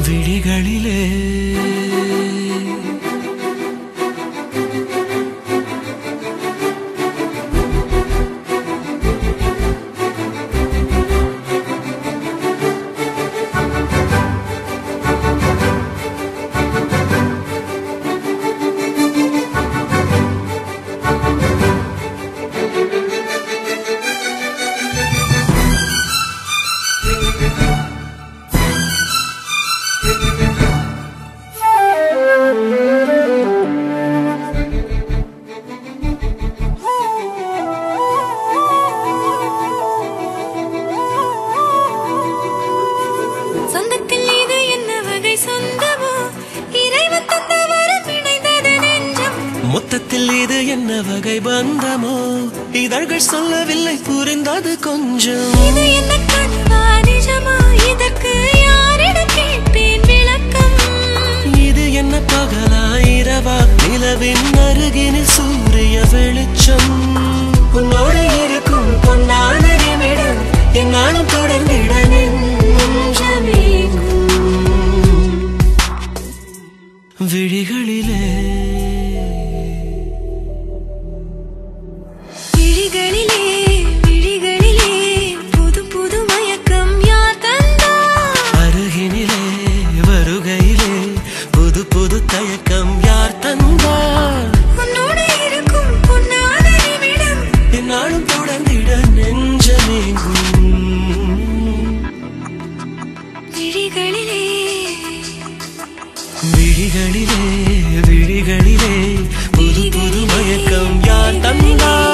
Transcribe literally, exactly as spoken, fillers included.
விழிகளிலே மொத்தத்தில் இது என்ன வகை பந்தமோ இதழ்கள் சொல்லவில்லை புரிந்தது கொஞ்சம் இது என்ன கனவா நிஜமா இதற்கு யாரிடம் கேட்பேன் விளக்கம் இது என்ன பகலா இரவா நிலவின் அருகினில் சூரிய வெளிச்சம் உன்னோடு இருக்கும் பொன்னான நிமிடம் என்னாலும் தொடர்ந்திட நெஞ்சமேங்கும் விழிகளிலே விழிகளிலே விழிகளிலே புது புது மயக்கம் யார் தந்தார் அருகினிலே வருகையிலே புது புது தயக்கம் யார் தந்தார் உன்னோடு இருக்கும் பொன்னான நிமிடம் என்னாலும் தொடர்ந்திட நெஞ்சமேங்கும் விழிகளிலே விழிகளிலே விழிகளிலே புது புது மயக்கம் யார் தந்தார்